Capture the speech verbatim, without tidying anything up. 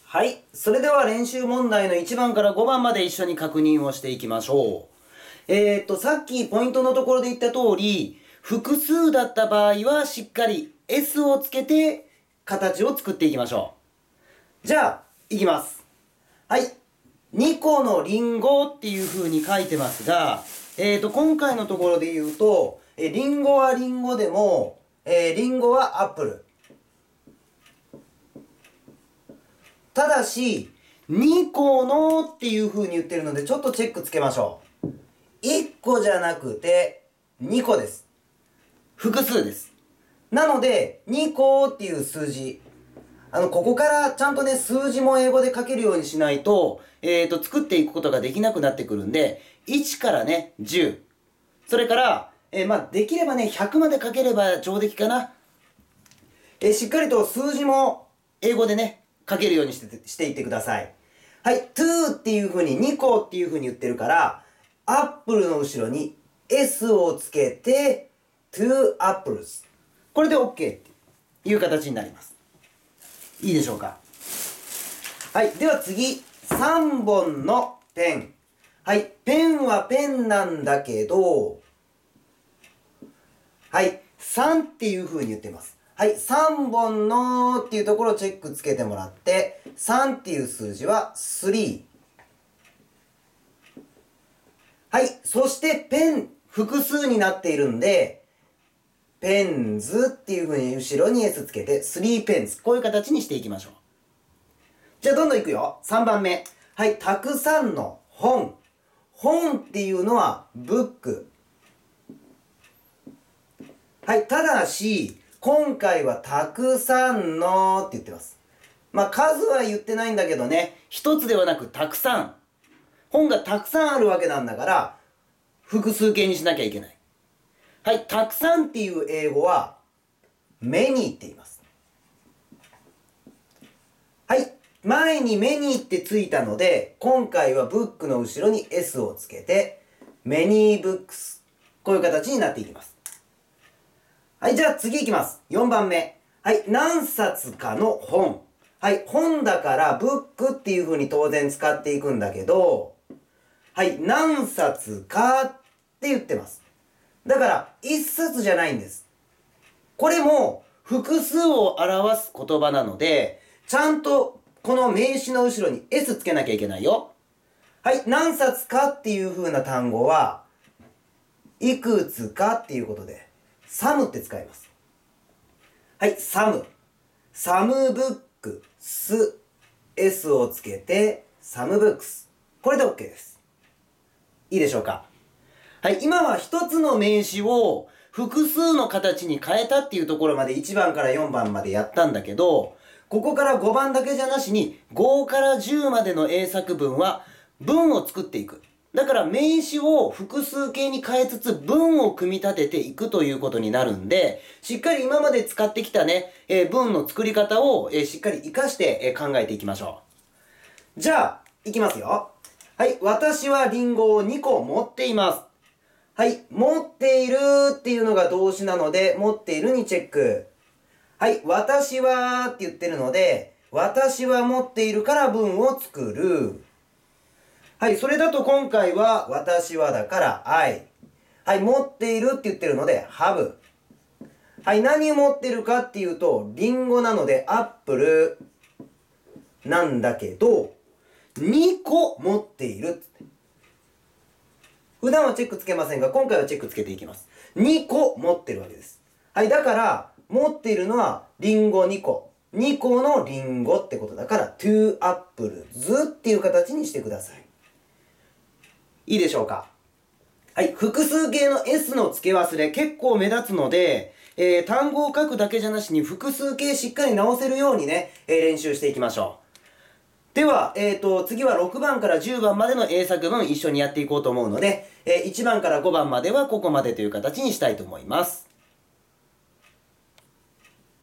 はい。それでは練習問題のいちばんからごばんまで一緒に確認をしていきましょう。えーっと、さっきポイントのところで言った通り、複数だった場合はしっかり エス をつけて形を作っていきましょう。じゃあ、いきます。はい。にこのリンゴっていう風に書いてますが、えーっと、今回のところで言うと、え、リンゴはリンゴでも、えー、リンゴはアップル。ただし、にこのっていう風に言ってるので、ちょっとチェックつけましょう。いっこじゃなくて、にこです。複数です。なので、にこっていう数字。あの、ここからちゃんとね、数字も英語で書けるようにしないと、えーと、作っていくことができなくなってくるんで、いちからね、じゅう。それから、えー、まあ、できればね、ひゃくまで書ければ上出来かな。えー、しっかりと数字も英語でね、書けるようにしてしていってください。はい、to っていう風ににこっていう風に言ってるから、アップルの後ろに s をつけて to apples。これで OK っていう形になります。いいでしょうか。はい、では次、さんぼんのペン。はい、ペンはペンなんだけど、はい、さんっていう風に言ってます。はい、さんぼんのっていうところをチェックつけてもらって、さんっていう数字はさん。はい、そしてペン、複数になっているんで、ペンズっていう風に後ろに s つけて、さんペンズ。こういう形にしていきましょう。じゃあどんどんいくよ。さんばんめ。はい、たくさんの本。本っていうのはブック。はい、ただし、今回はたくさんのって言ってます。まあ、数は言ってないんだけどね、一つではなくたくさん。本がたくさんあるわけなんだから、複数形にしなきゃいけない。はい、たくさんっていう英語は、many って言います。はい、前に many ってついたので、今回はブックの後ろに s をつけて、many books。こういう形になっていきます。はい、じゃあ次いきます。よんばんめ。はい、何冊かの本。はい、本だからブックっていう風に当然使っていくんだけど、はい、何冊かって言ってます。だから一冊じゃないんです。これも複数を表す言葉なので、ちゃんとこの名詞の後ろに s つけなきゃいけないよ。はい、何冊かっていう風な単語は、いくつかっていうことで、サムって使います。はい、サム。サムブックス。s をつけて、サムブックス。これで OK です。いいでしょうか。はい、今は一つの名詞を複数の形に変えたっていうところまでいちばんからよんばんまでやったんだけど、ここからごばんだけじゃなしにごからじゅうまでの英作文は文を作っていく。だから名詞を複数形に変えつつ文を組み立てていくということになるんで、しっかり今まで使ってきたね、えー、文の作り方を、えー、しっかり活かして、えー、考えていきましょう。じゃあ、いきますよ。はい、私はリンゴをにこ持っています。はい、持っているっていうのが動詞なので、持っているにチェック。はい、私はって言ってるので、私は持っているから文を作る。はい、それだと今回は私はだから I。はい、持っているって言ってるので have。はい、何を持ってるかっていうと、リンゴなのでアップルなんだけど、にこ持っている。普段はチェックつけませんが、今回はチェックつけていきます。にこ持ってるわけです。はい、だから、持っているのはリンゴにこ。にこのリンゴってことだから、two apples っていう形にしてください。いいでしょうか。はい、複数形の s の付け忘れ結構目立つので、えー、単語を書くだけじゃなしに複数形しっかり直せるようにね、えー、練習していきましょう。では、えーと、次はろくばんからじゅうばんまでの英作文一緒にやっていこうと思うので、えー、いちばんからごばんまではここまでという形にしたいと思います。